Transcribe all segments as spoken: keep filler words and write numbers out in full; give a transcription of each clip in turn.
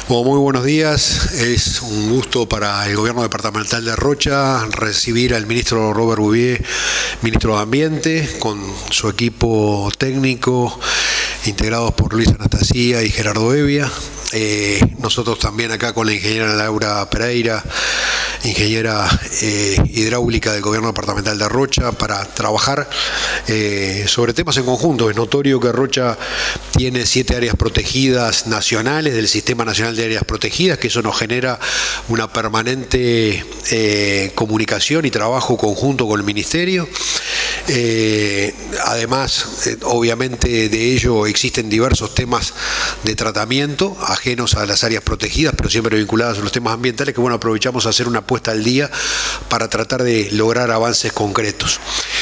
Bueno, muy buenos días. Es un gusto para el Gobierno Departamental de Rocha recibir al ministro Robert Bouvier, ministro de Ambiente, con su equipo técnico, integrados por Luis Anastasia y Gerardo Evia. Eh, nosotros también acá con la ingeniera Laura Pereira, ingeniera eh, hidráulica del Gobierno Departamental de Rocha, para trabajar eh, sobre temas en conjunto. Es notorio que Rocha tiene siete áreas protegidas nacionales del Sistema Nacional de Áreas Protegidas, que eso nos genera una permanente eh, comunicación y trabajo conjunto con el Ministerio. Eh, además, eh, obviamente de ello existen diversos temas de tratamiento ajenos a las áreas protegidas, pero siempre vinculados a los temas ambientales, que bueno, aprovechamos a hacer una puesta al día para tratar de lograr avances concretos.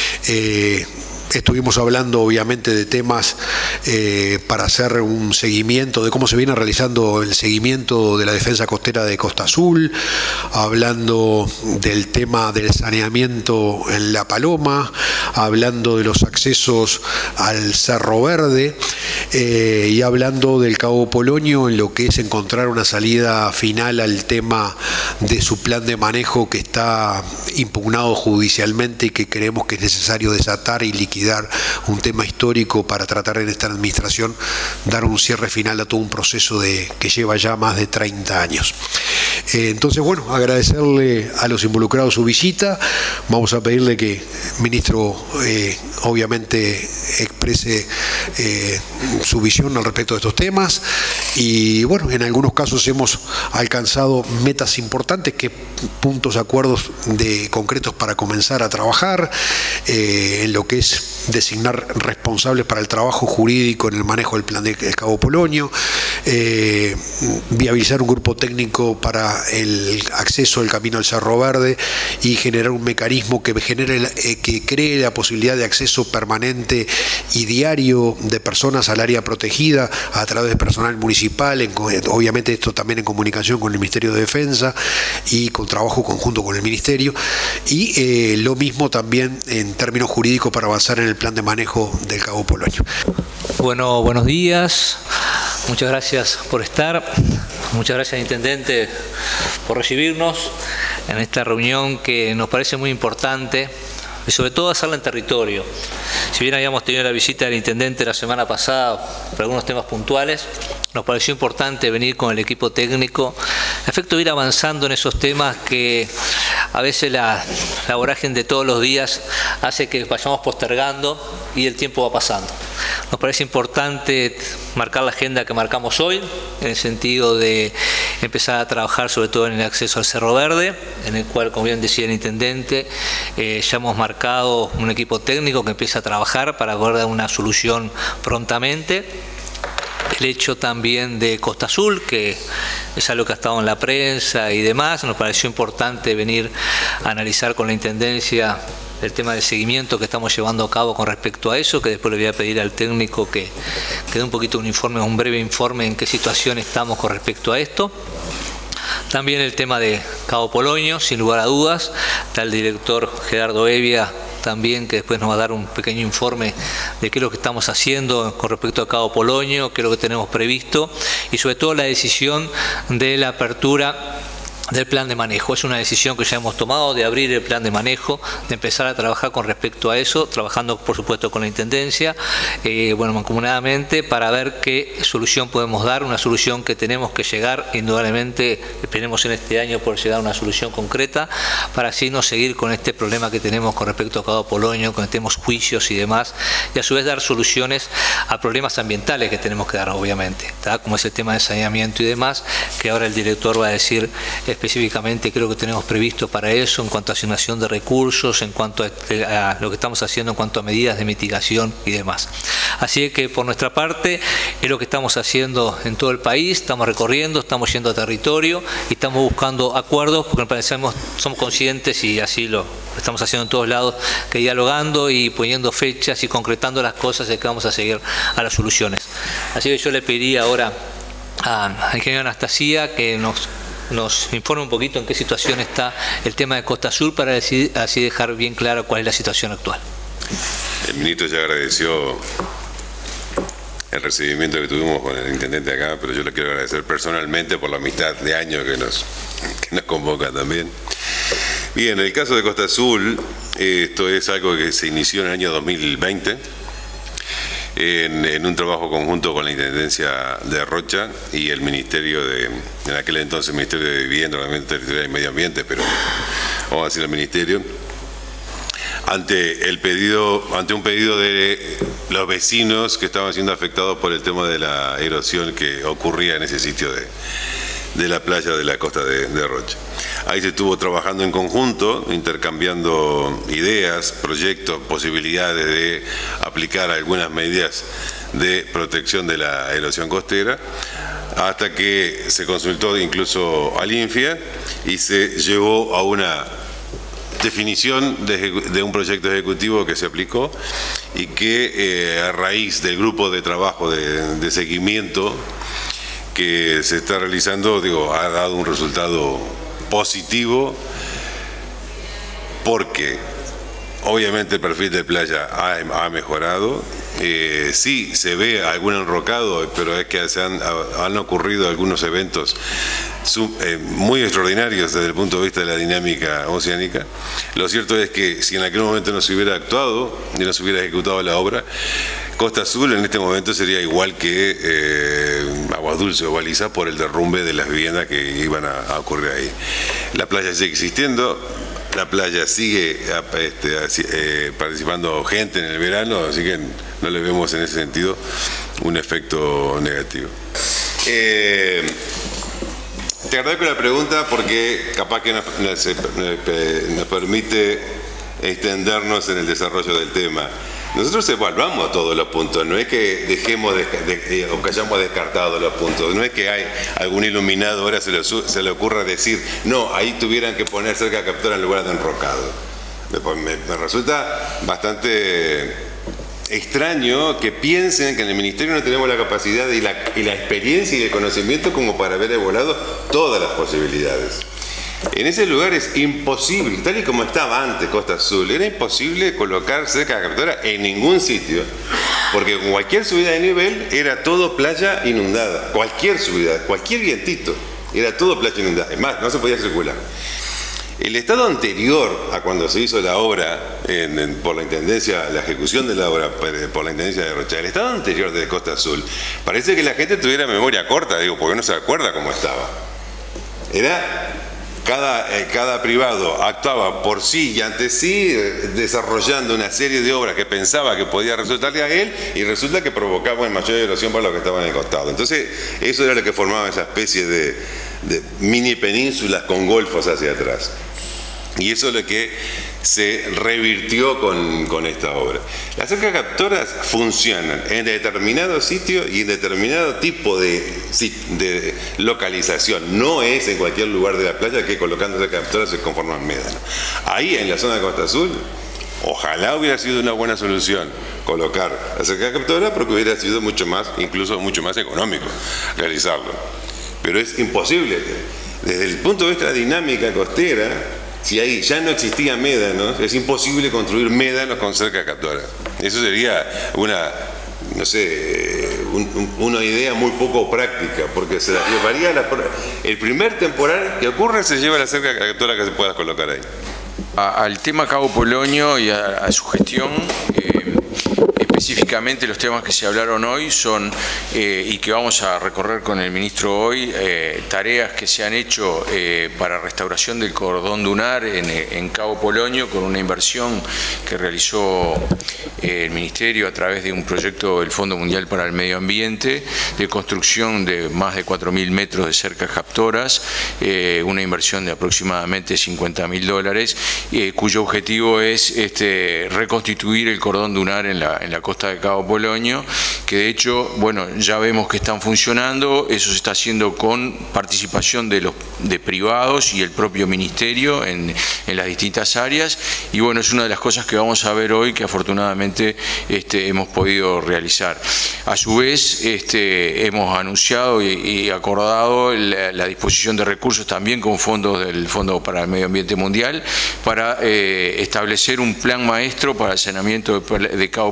Eh, Estuvimos hablando obviamente de temas eh, para hacer un seguimiento de cómo se viene realizando el seguimiento de la defensa costera de Costa Azul, hablando del tema del saneamiento en La Paloma, hablando de los accesos al Cerro Verde eh, y hablando del Cabo Polonio en lo que es encontrar una salida final al tema de su plan de manejo que está impugnado judicialmente y que creemos que es necesario desatar y liquidar un tema histórico para tratar en esta administración dar un cierre final a todo un proceso de, que lleva ya más de treinta años. Eh, entonces, bueno, agradecerle a los involucrados su visita. Vamos a pedirle que el ministro eh, obviamente exprese eh, su visión al respecto de estos temas y, bueno, en algunos casos hemos alcanzado metas importantes, que puntos, acuerdos de concretos para comenzar a trabajar eh, en lo que es designar responsables para el trabajo jurídico en el manejo del plan de Cabo Polonio, eh, viabilizar un grupo técnico para el acceso al camino al Cerro Verde y generar un mecanismo que genere, eh, que cree la posibilidad de acceso permanente y diario de personas al área protegida a través de personal municipal, en, obviamente esto también en comunicación con el Ministerio de Defensa y con trabajo conjunto con el Ministerio, y eh, lo mismo también en términos jurídicos para avanzar en el plan de manejo del Cabo Polonio. Bueno, buenos días, muchas gracias por estar, muchas gracias, Intendente, por recibirnos en esta reunión que nos parece muy importante y sobre todo hacerla en territorio. Si bien habíamos tenido la visita del Intendente la semana pasada por algunos temas puntuales, nos pareció importante venir con el equipo técnico, a efecto de ir avanzando en esos temas que a veces la, la vorágine de todos los días hace que vayamos postergando y el tiempo va pasando. Nos parece importante marcar la agenda que marcamos hoy, en el sentido de empezar a trabajar sobre todo en el acceso al Cerro Verde, en el cual, como bien decía el Intendente, eh, ya hemos marcado un equipo técnico que empieza a trabajar para poder dar una solución prontamente. El hecho también de Costa Azul, que es algo que ha estado en la prensa y demás, nos pareció importante venir a analizar con la Intendencia el tema del seguimiento que estamos llevando a cabo con respecto a eso, que después le voy a pedir al técnico que, que dé un poquito un informe, un breve informe en qué situación estamos con respecto a esto. También el tema de Cabo Polonio, sin lugar a dudas, está el director Gerardo Evia también, que después nos va a dar un pequeño informe de qué es lo que estamos haciendo con respecto a Cabo Polonio, qué es lo que tenemos previsto y sobre todo la decisión de la apertura del plan de manejo. Es una decisión que ya hemos tomado de abrir el plan de manejo, de empezar a trabajar con respecto a eso, trabajando por supuesto con la Intendencia, eh, bueno, mancomunadamente, para ver qué solución podemos dar, una solución que tenemos que llegar, indudablemente, esperemos en este año poder llegar a una solución concreta, para así no seguir con este problema que tenemos con respecto a Cabo Polonio, que tenemos juicios y demás, y a su vez dar soluciones a problemas ambientales que tenemos que dar, obviamente, ¿tá? Como es el tema de saneamiento y demás, que ahora el director va a decir específicamente creo que tenemos previsto para eso en cuanto a asignación de recursos, en cuanto a, a lo que estamos haciendo en cuanto a medidas de mitigación y demás. Así que por nuestra parte es lo que estamos haciendo en todo el país, estamos recorriendo, estamos yendo a territorio y estamos buscando acuerdos porque parecemos, somos conscientes y así lo estamos haciendo en todos lados, que dialogando y poniendo fechas y concretando las cosas es que vamos a seguir a las soluciones. Así que yo le pediría ahora a la ingeniera Anastasia que nos nos informe un poquito en qué situación está el tema de Costa Azul para así, así dejar bien claro cuál es la situación actual. El ministro ya agradeció el recibimiento que tuvimos con el intendente acá, pero yo le quiero agradecer personalmente por la amistad de años que nos, que nos convoca también. Bien, en el caso de Costa Azul, eh, esto es algo que se inició en el año dos mil veinte, en, en un trabajo conjunto con la Intendencia de Rocha y el Ministerio de, en aquel entonces Ministerio de Vivienda, Ordenamiento Territorial y Medio Ambiente, pero vamos a decir el Ministerio, ante el pedido, ante un pedido de los vecinos que estaban siendo afectados por el tema de la erosión que ocurría en ese sitio de, de la playa de la costa de, de Rocha. Ahí se estuvo trabajando en conjunto, intercambiando ideas, proyectos, posibilidades de aplicar algunas medidas de protección de la erosión costera, hasta que se consultó incluso al INFIA y se llevó a una definición de, de un proyecto ejecutivo que se aplicó y que eh, a raíz del grupo de trabajo de, de seguimiento que se está realizando, digo, ha dado un resultado positivo, porque obviamente el perfil de playa ha, ha mejorado. Eh, sí, se ve algún enrocado, pero es que se han, han ocurrido algunos eventos sub, eh, muy extraordinarios desde el punto de vista de la dinámica oceánica. Lo cierto es que si en aquel momento no se hubiera actuado y no se hubiera ejecutado la obra, Costa Azul en este momento sería igual que eh, Aguas Dulces o Baliza por el derrumbe de las viviendas que iban a, a ocurrir ahí. La playa sigue existiendo. La playa sigue este, eh, participando gente en el verano, así que no le vemos en ese sentido un efecto negativo. Eh, te agradezco la pregunta porque capaz que nos, nos, nos permite extendernos en el desarrollo del tema. Nosotros evaluamos todos los puntos, no es que dejemos de, de, o que hayamos descartado los puntos, no es que hay algún iluminado ahora se le, se le ocurra decir, no, ahí tuvieran que poner cerca de captura en lugar de enrocado. Me, me resulta bastante extraño que piensen que en el Ministerio no tenemos la capacidad y la, y la experiencia y el conocimiento como para haber evaluado todas las posibilidades. En ese lugar es imposible, tal y como estaba antes Costa Azul, era imposible colocar cerca de la captura en ningún sitio, porque con cualquier subida de nivel era todo playa inundada, cualquier subida, cualquier vientito, era todo playa inundada, es más, no se podía circular. El estado anterior a cuando se hizo la obra en, en, por la Intendencia, la ejecución de la obra por la Intendencia de Rocha, el estado anterior de Costa Azul, parece que la gente tuviera memoria corta, digo, porque no se acuerda cómo estaba. Era... Cada, eh, cada privado actuaba por sí y ante sí, eh, desarrollando una serie de obras que pensaba que podía resultarle a él y resulta que provocaba una mayor erosión para los que estaban en el costado. Entonces, eso era lo que formaba esa especie de, de mini penínsulas con golfos hacia atrás. Y eso es lo que se revirtió con, con esta obra. Las cercas captoras funcionan en determinado sitio y en determinado tipo de, de localización. No es en cualquier lugar de la playa que colocando cercas captoras se conforman médanos. Ahí en la zona de Costa Azul, ojalá hubiera sido una buena solución colocar la cerca captora, porque hubiera sido mucho más, incluso mucho más económico realizarlo. Pero es imposible. Desde el punto de vista de la dinámica costera, si ahí ya no existía médanos, es imposible construir médanos con cerca captora. Eso sería una, no sé, un, un, una idea muy poco práctica, porque se la llevaría la, el primer temporal que ocurre se lleva la cerca captora que se pueda colocar ahí. A, al tema Cabo Polonio y a, a su gestión, eh, específicamente los temas que se hablaron hoy son, eh, y que vamos a recorrer con el ministro hoy, eh, tareas que se han hecho eh, para restauración del cordón dunar en, en Cabo Polonio, con una inversión que realizó eh, el ministerio a través de un proyecto del Fondo Mundial para el Medio Ambiente, de construcción de más de cuatro mil metros de cercas captoras, eh, una inversión de aproximadamente cincuenta mil dólares, eh, cuyo objetivo es este, reconstituir el cordón dunar en la, en la costa de Cabo Polonio, que de hecho, bueno, ya vemos que están funcionando. Eso se está haciendo con participación de los de privados y el propio ministerio en, en las distintas áreas, y bueno, es una de las cosas que vamos a ver hoy, que afortunadamente este, hemos podido realizar. A su vez, este, hemos anunciado y, y acordado la, la disposición de recursos también con fondos del Fondo para el Medio Ambiente Mundial para eh, establecer un plan maestro para el saneamiento de, de Cabo Polonio,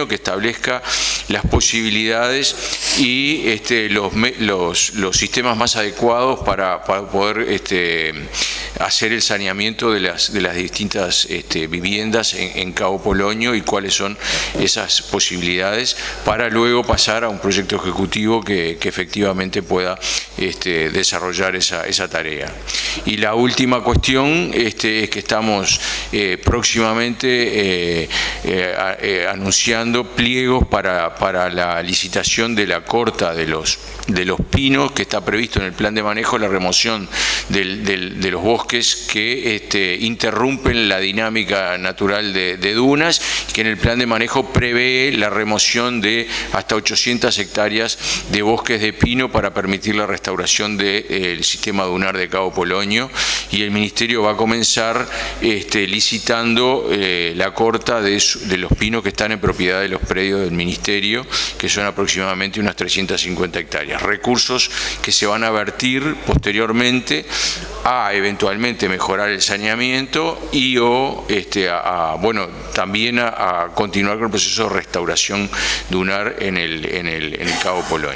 Poloño que establezca las posibilidades y este, los, los, los sistemas más adecuados para, para poder este, hacer el saneamiento de las, de las distintas este, viviendas en, en Cabo Polonio y cuáles son esas posibilidades para luego pasar a un proyecto ejecutivo que, que efectivamente pueda este, desarrollar esa, esa tarea. Y la última cuestión este, es que estamos eh, próximamente eh, eh, eh, anunciando pliegos para, para la licitación de la corta de los, de los pinos, que está previsto en el plan de manejo, la remoción del, del, de los bosques que este, interrumpen la dinámica natural de, de dunas, que en el plan de manejo prevé la remoción de hasta ochocientas hectáreas de bosques de pino para permitir la restauración del eh, sistema dunar de Cabo Polonio, y el Ministerio va a comenzar este, licitando eh, la corta de, de los pinos que están en propiedad de los predios del Ministerio, que son aproximadamente unas trescientas cincuenta hectáreas. Recursos que se van a vertir posteriormente a eventualmente mejorar el saneamiento y o este, a, a, bueno, también a, a continuar con el proceso de restauración dunar en el, en el, en el Cabo Polonio.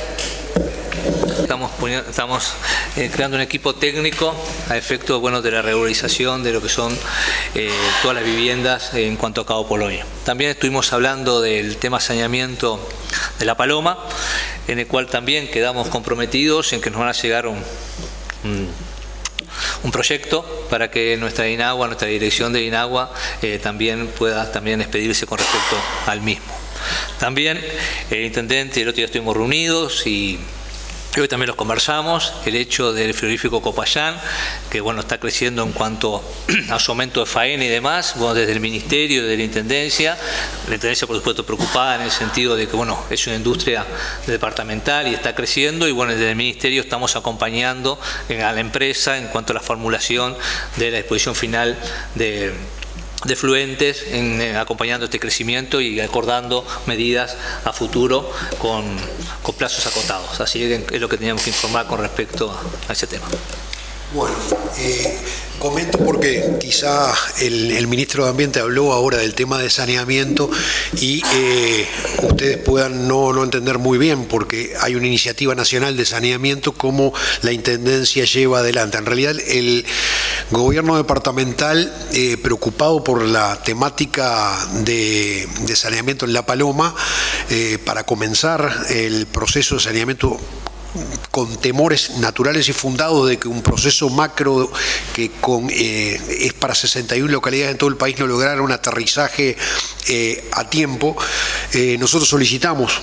Estamos, poniendo, estamos eh, creando un equipo técnico a efecto bueno, de la regularización de lo que son eh, todas las viviendas en cuanto a Cabo Polonio. También estuvimos hablando del tema saneamiento de La Paloma, en el cual también quedamos comprometidos en que nos van a llegar un, un, un proyecto para que nuestra INAHUA, nuestra dirección de INAHUA eh, también pueda también expedirse con respecto al mismo. También el intendente y el otro día estuvimos reunidos y hoy también los conversamos, el hecho del frigorífico Copayán, que bueno, está creciendo en cuanto a su aumento de faena y demás, bueno, desde el Ministerio, desde la Intendencia, la Intendencia por supuesto preocupada en el sentido de que bueno, es una industria departamental y está creciendo, y bueno, desde el Ministerio estamos acompañando a la empresa en cuanto a la formulación de la disposición final de de fluentes, en, en, acompañando este crecimiento y acordando medidas a futuro con, con plazos acotados. Así que es lo que teníamos que informar con respecto a, a ese tema. Bueno, eh, comento porque quizá el, el ministro de Ambiente habló ahora del tema de saneamiento y eh, ustedes puedan no, no entender muy bien porque hay una iniciativa nacional de saneamiento como la Intendencia lleva adelante. En realidad el gobierno departamental, eh, preocupado por la temática de, de saneamiento en La Paloma, eh, para comenzar el proceso de saneamiento con temores naturales y fundados de que un proceso macro que con, eh, es para sesenta y una localidades en todo el país no lograra un aterrizaje eh, a tiempo, eh, nosotros solicitamos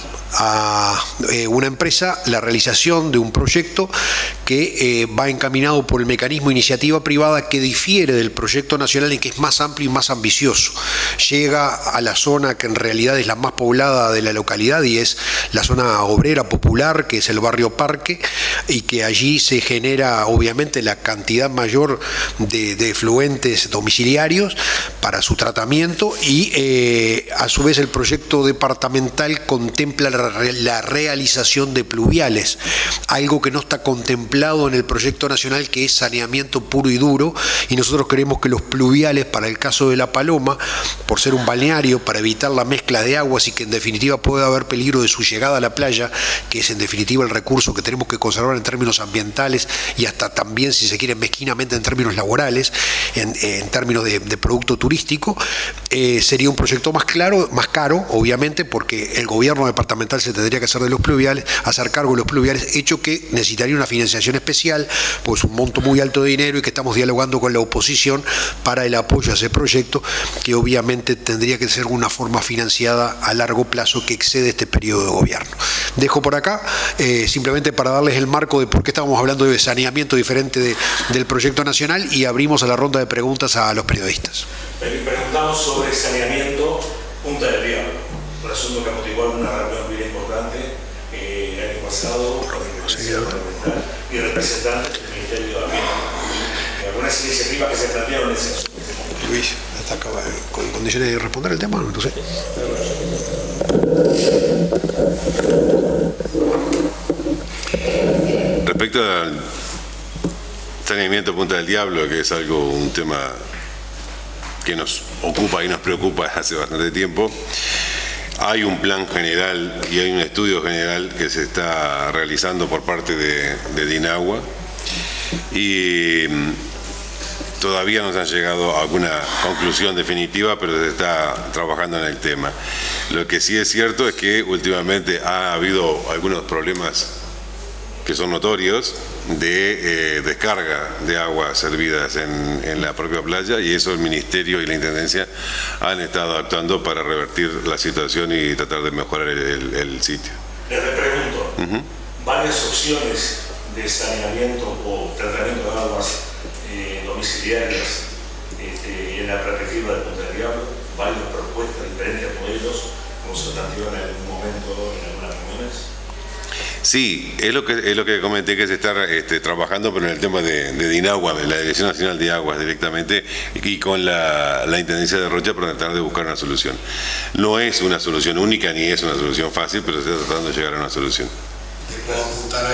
a eh, una empresa la realización de un proyecto que eh, va encaminado por el mecanismo iniciativa privada, que difiere del proyecto nacional y que es más amplio y más ambicioso. Llega a la zona que en realidad es la más poblada de la localidad y es la zona obrera popular, que es el barrio Parque, y que allí se genera obviamente la cantidad mayor de, de efluentes domiciliarios para su tratamiento, y eh, a su vez el proyecto departamental contempla la, la realización de pluviales, algo que no está contemplado en el proyecto nacional, que es saneamiento puro y duro, y nosotros creemos que los pluviales para el caso de La Paloma, por ser un balneario, para evitar la mezcla de aguas y que en definitiva pueda haber peligro de su llegada a la playa, que es en definitiva el recurso que tenemos que conservar en términos ambientales y hasta también, si se quiere, mezquinamente en términos laborales, en, en términos de, de producto turístico, eh, sería un proyecto más claro, más caro, obviamente, porque el gobierno departamental se tendría que hacer de los pluviales, hacer cargo de los pluviales, hecho que necesitaría una financiación especial, pues un monto muy alto de dinero, y que estamos dialogando con la oposición para el apoyo a ese proyecto, que obviamente tendría que ser una forma financiada a largo plazo que excede este periodo de gobierno. Dejo por acá, eh, simplemente para darles el marco de por qué estábamos hablando de saneamiento diferente de, del proyecto nacional, y abrimos a la ronda de preguntas a los periodistas. Preguntamos sobre saneamiento Punta del Diablo, un asunto que motivó una reunión bien importante eh, el año pasado con el y representantes del Ministerio de Ambiente. Algunas iniciativas que se plantearon en ese asunto. Luis, ¿está con condiciones de responder el tema? Entonces. Respecto al saneamiento Punta del Diablo, que es algo, un tema que nos ocupa y nos preocupa hace bastante tiempo, hay un plan general y hay un estudio general que se está realizando por parte de, de Dinagua y todavía no se ha llegado a alguna conclusión definitiva, pero se está trabajando en el tema. Lo que sí es cierto es que últimamente ha habido algunos problemas que son notorios de eh, descarga de aguas servidas en, en la propia playa, y eso el Ministerio y la Intendencia han estado actuando para revertir la situación y tratar de mejorar el, el, el sitio. Les pregunto, uh-huh. varias opciones de saneamiento o tratamiento de aguas eh, domiciliarias este, en la perspectiva de Punta del Diablo, varias propuestas, diferentes modelos, como se planteó en algún momento en algunas reuniones. Sí, es lo que es lo que comenté, que se está este, trabajando, pero en el tema de, de Dinagua, de la Dirección Nacional de Aguas directamente, y con la, la Intendencia de Rocha para tratar de buscar una solución. No es una solución única ni es una solución fácil, pero se está tratando de llegar a una solución. ¿Te puedo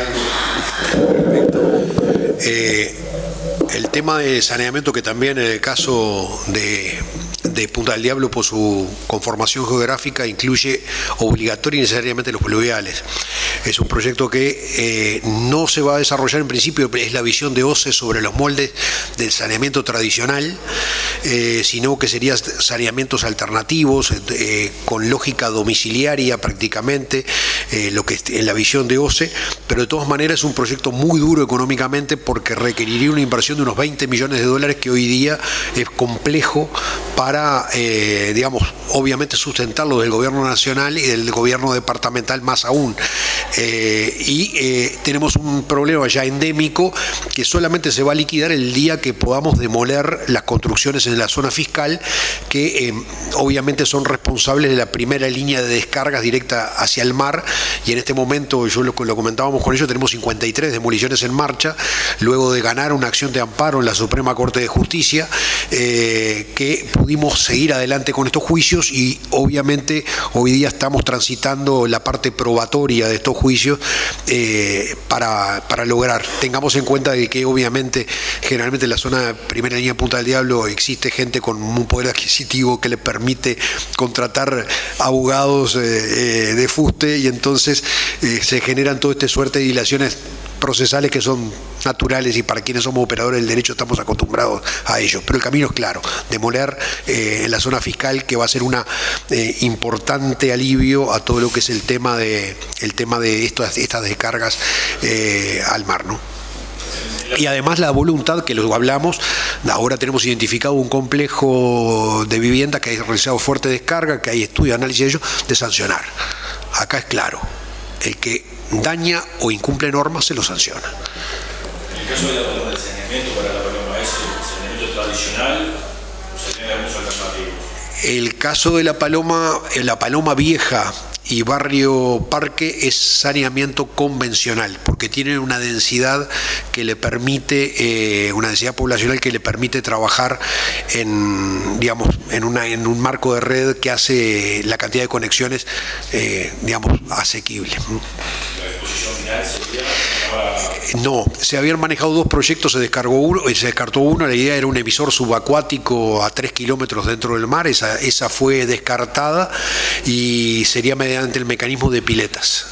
apuntar algo? Perfecto. Eh, el tema de saneamiento, que también en el caso de... de Punta del Diablo, por su conformación geográfica, incluye obligatoria y necesariamente los pluviales. Es un proyecto que eh, no se va a desarrollar en principio, es la visión de O C E sobre los moldes del saneamiento tradicional, eh, sino que serían saneamientos alternativos, eh, con lógica domiciliaria prácticamente, eh, lo que en la visión de O C E, pero de todas maneras es un proyecto muy duro económicamente, porque requeriría una inversión de unos veinte millones de dólares, que hoy día es complejo para, eh, digamos, obviamente sustentarlo del gobierno nacional y del gobierno departamental más aún. Eh, y eh, tenemos un problema ya endémico, que solamente se va a liquidar el día que podamos demoler las construcciones en la zona fiscal, que eh, obviamente son responsables de la primera línea de descargas directa hacia el mar, y en este momento, yo lo, lo comentábamos con ellos, tenemos cincuenta y tres demoliciones en marcha, luego de ganar una acción de amparo en la Suprema Corte de Justicia, eh, que pudimos seguir adelante con estos juicios, y obviamente hoy día estamos transitando la parte probatoria de estos juicios eh, para, para lograr. Tengamos en cuenta de que obviamente generalmente en la zona de primera línea de Punta del Diablo existe gente con un poder adquisitivo que le permite contratar abogados eh, eh, de fuste, y entonces eh, se generan toda esta suerte de dilaciones procesales que son naturales, y para quienes somos operadores del derecho estamos acostumbrados a ello. Pero el camino es claro: demoler eh, en la zona fiscal, que va a ser un eh, importante alivio a todo lo que es el tema de el tema de estas, estas descargas eh, al mar, ¿no? Y además la voluntad, que lo hablamos, ahora tenemos identificado un complejo de vivienda que ha realizado fuerte descarga, que hay estudio, análisis de ello, de sancionar. Acá es claro: el que daña o incumple normas se lo sanciona. En el caso de la paloma del saneamiento para la paloma, ¿es el saneamiento tradicional o se tiene algunos alternativos? El caso de la paloma, la paloma vieja y barrio Parque, es saneamiento convencional, porque tiene una densidad que le permite, eh, una densidad poblacional que le permite trabajar en, digamos, en, una, en un marco de red que hace la cantidad de conexiones, eh, digamos, asequible. ¿La disposición final sería? No, se habían manejado dos proyectos, se descargó uno, se descartó uno. La idea era un emisor subacuático a tres kilómetros dentro del mar, esa, esa fue descartada, y sería mediante el mecanismo de piletas.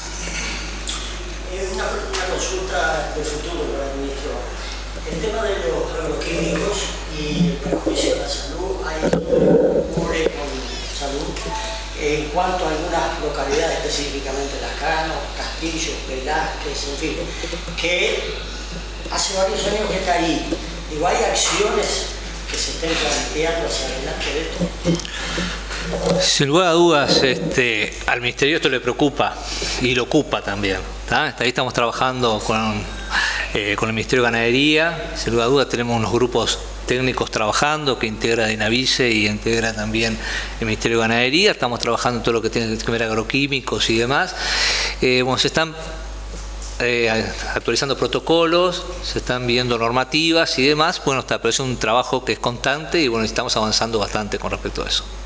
Una, una consulta de futuro para el ministro. El tema de los agroquímicos y el perjuicio a la salud, hay ocurre con salud en cuanto a algunas localidades, específicamente Lascano, Castillo, Velázquez, en fin, que hace varios años que está ahí. Digo, ¿hay acciones que se estén planteando hacia adelante de esto? Sin lugar a dudas, este, al Ministerio esto le preocupa y lo ocupa también. ¿tá? Ahí estamos trabajando con, eh, con el Ministerio de Ganadería. Sin lugar a dudas tenemos unos grupos técnicos trabajando, que integra Dinavice y integra también el Ministerio de Ganadería. Estamos trabajando en todo lo que tiene que ver agroquímicos y demás. Eh, bueno, se están eh, actualizando protocolos, se están viendo normativas y demás. Bueno, está, pero es un trabajo que es constante, y bueno, estamos avanzando bastante con respecto a eso.